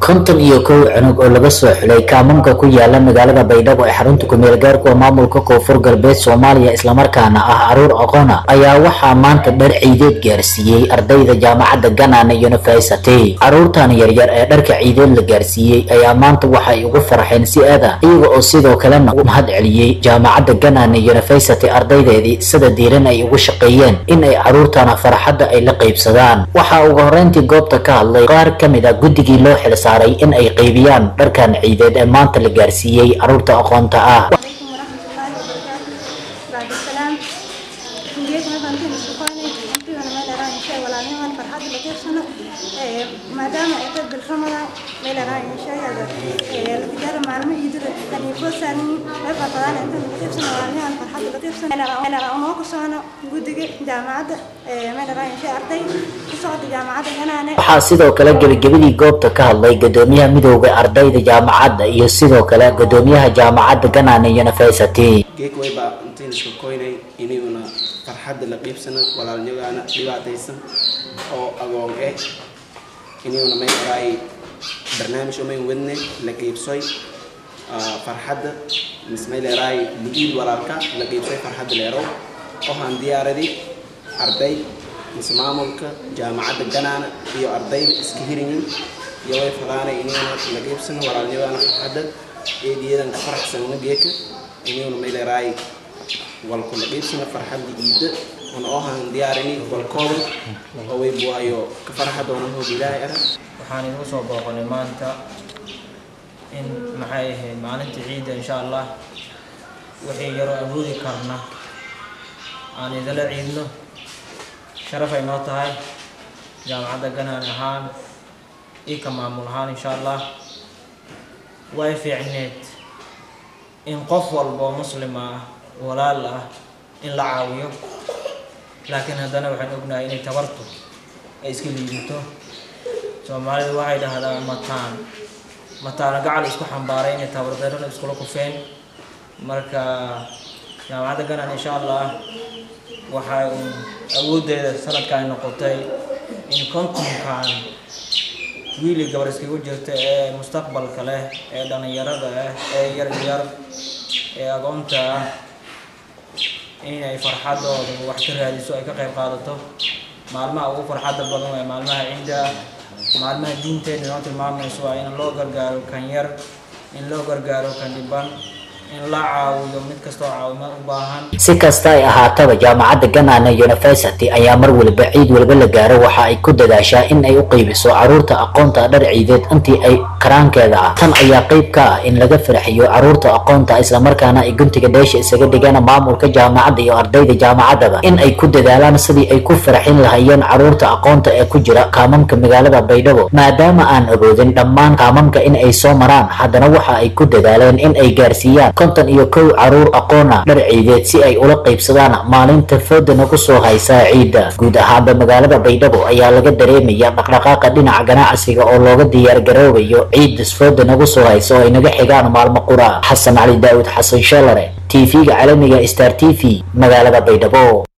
konton iyo kow cunug oo laga soo xulay kaamanka ku yaala magaalada Baydhabo ee xarunta ku meel gaarka maamulka Koonfur Galbeed Soomaaliya isla markaana ah caruur aqoon ayaa waxaa maanta dhar ciideed gaarsiiyay ardayda jaamacadda Ganane University. Caruurtan yaryar ee dharka ciideed la gaarsiiyay ayaa maanta waxay ugu farxeen si aad ah iyaga oo sidoo kale u mahad celiyay jaamacadda Ganane University ardaydeedii sida diiran ay ugu shaqeeyeen in ay caruurtan farxadda ay la qaybsadaan. Waxa ugu horeyntii goobta ka hadlay qaar kamid ah guddigii loo xilsaaray in ay qaybiyaan dharkan ciideed ee maanta la gaarsiiyay caruurta aqoonta ah. maadaama ay dad bilramadaan meel ay inshaaada la maalmo idira tani foosan ay qadaan inta la tirsan walaalahan farxad la tirsan ana oo ku soono gudiga jaamacadda meel ay inshaa arday ku socda jaamacadda Ganane. Waxa sidoo kale gabagabadii goobta ka hadlay gudoomiyaha midowga ardayda jaamacadda iyo sidoo kale gudoomiyaha jaamacadda Ganane University. geekwayba intii isku koynay inayuna farxad la qaybsana walaalnimada dhibaataysan oo agoon inayuna may raay barnaamij oo may wadnay la qaybsay farxadda mismayl raay lidii walaalka la qaybsay farxad leero oo aan diyaaradii arday maamulka jaamacadda Ganane iyo arday iska hirinin iyo way fadaanay inayuna la qaybsana walaalnimada farxadda ee diidan ka faraxsan geeka inayuna may raay walku la qaybsana farxadda iida oo diyaarini walkooda oo way buayo ka farxadoona oo ilaahay ara waxaan ugu soo booqanay maanta in maxay ahayd maalinta ciida insha Allah wixii yaro awoodi karna aan idala ciidno sharaf ay noo tahay jaamacadda Ganane ahaan iyo ka maamul ahaan insha Allah way fiicneed in qof walba muslim ah walaal ah in la caawiyo laakiin haddana waxaan ognahay inay tabartu ay iska liidato Soomaalidu waxay dhahdaan mataan gacal isku xambaaray inay tabardarana isku kufeen marka jaamacadda Ganane insha Allah waxay awoodeeda sanadkan noqotay in kontonkan wiil gabar iskagu jirta ee mustaqbalka leh ee dhalinyarada ah ee yar ee aqoonta inay farxadooda wax ka raadiso ay ka qayb qaadato maalmaha ugu farxadda badan ee maalmaha ciida maalmaha diinteena oo tilmaamayso in loo gargaaro kan yar in loo gargaaro kan dhiban in la caawiyo mid kasta oo caawimo u baahan. Si kasta ay ahaataba jaamacadda Ganane University ayaa mar walba ciid walba la gaaro waxa ay ku dadaashaa in ay u qaybiso caruurta aqoonta dhar ciideed intii ay karaankeeda ah. Tan ayaa qayb ka ah in laga farxiyo caruurta aqoonta isla markaana ay guntiga dheesha isaga dhigaan maamulka jaamacadda iyo ardayda jaamacadda in ay ku dadaalaan sidii ay ku farxin lahaayeen caruurta aqoonta ee ku jira kaamanka magaalada Baydhabo maadaama aan awoodin dhammaan kaamanka in ay soo maraan haddana waxa ay ku dadaaleen in ay gaarsiiyaan konton iyo kow caruur aqoon dhar ciideed si ay ula qaybsadaan maalinta foodana ku soo haysa ciida. Guud ahaan magaalada Baydhabo ayaa laga dareemayaa dhaqdhaqaaqa dhinaca ganacsiga oo looga diyaar garoobayo ciid foodana ku soo hayso ay naga xigaan maalmo qura. Xasan Ali Daawud Xasan Shalare TV-ga caalamiga Star TV magaalada Baydhabo.